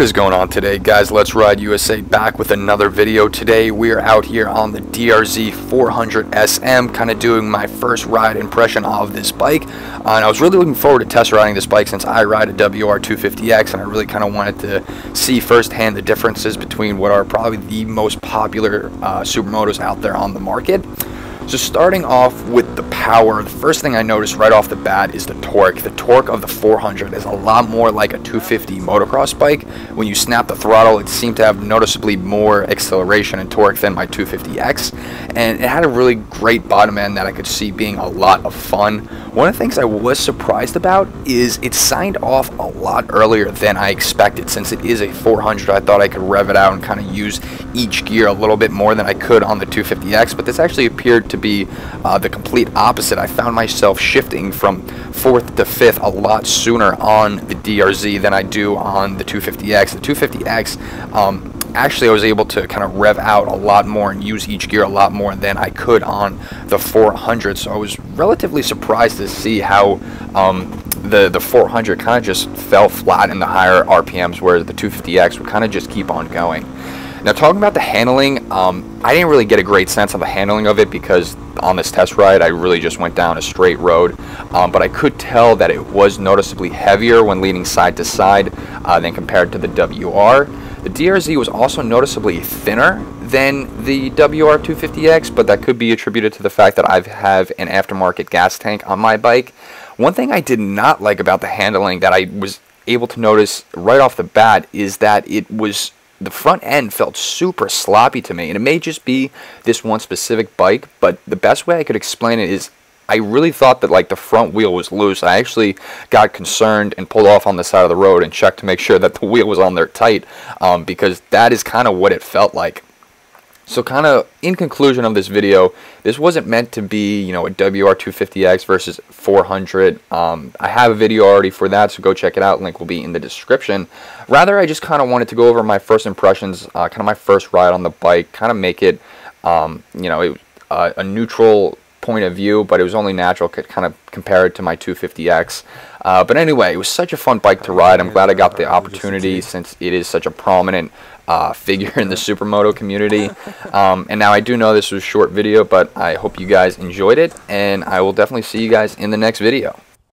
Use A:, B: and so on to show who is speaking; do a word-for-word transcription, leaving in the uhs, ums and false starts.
A: What is going on today, guys? Let's Ride U S A back with another video. Today we are out here on the D R Z four hundred S M, kind of doing my first ride impression of this bike. Uh, and I was really looking forward to test riding this bike since I ride a W R two fifty X, and I really kind of wanted to see firsthand the differences between what are probably the most popular uh, supermotos out there on the market. So starting off with the power, the first thing I noticed right off the bat is the torque. The torque of the four hundred is a lot more like a two fifty motocross bike. When you snap the throttle, it seemed to have noticeably more acceleration and torque than my two fifty X. And it had a really great bottom end that I could see being a lot of fun. One of the things I was surprised about is it signed off a lot earlier than I expected. Since it is a four hundred, I thought I could rev it out and kind of use each gear a little bit more than I could on the two fifty X, but this actually appeared to be uh, the complete opposite. I found myself shifting from fourth to fifth a lot sooner on the D R Z than I do on the two fifty X. The two fifty X, um, actually I was able to kind of rev out a lot more and use each gear a lot more than I could on the four hundred, so I was relatively surprised to see how um, the, the four hundred kind of just fell flat in the higher R P Ms, whereas the two fifty X would kind of just keep on going. Now, talking about the handling, um, I didn't really get a great sense of the handling of it because on this test ride I really just went down a straight road, um, but I could tell that it was noticeably heavier when leaning side to side uh, than compared to the W R. The D R Z was also noticeably thinner than the W R two fifty X, but that could be attributed to the fact that I have an aftermarket gas tank on my bike. One thing I did not like about the handling that I was able to notice right off the bat is that it was the front end felt super sloppy to me, and it may just be this one specific bike, but the best way I could explain it is I really thought that like the front wheel was loose. I actually got concerned and pulled off on the side of the road and checked to make sure that the wheel was on there tight, um, because that is kind of what it felt like. So kind of in conclusion of this video, this wasn't meant to be, you know, a W R two fifty X versus four hundred. Um, I have a video already for that, so go check it out. Link will be in the description. Rather, I just kind of wanted to go over my first impressions, uh, kind of my first ride on the bike, kind of make it, um, you know, it, uh, a neutral point of view, but it was only natural kind of compared to my two fifty X. Uh, but anyway, it was such a fun bike to ride. I'm glad I got the opportunity since it is such a prominent uh, figure in the supermoto community. Um, and now I do know this was a short video, but I hope you guys enjoyed it, and I will definitely see you guys in the next video.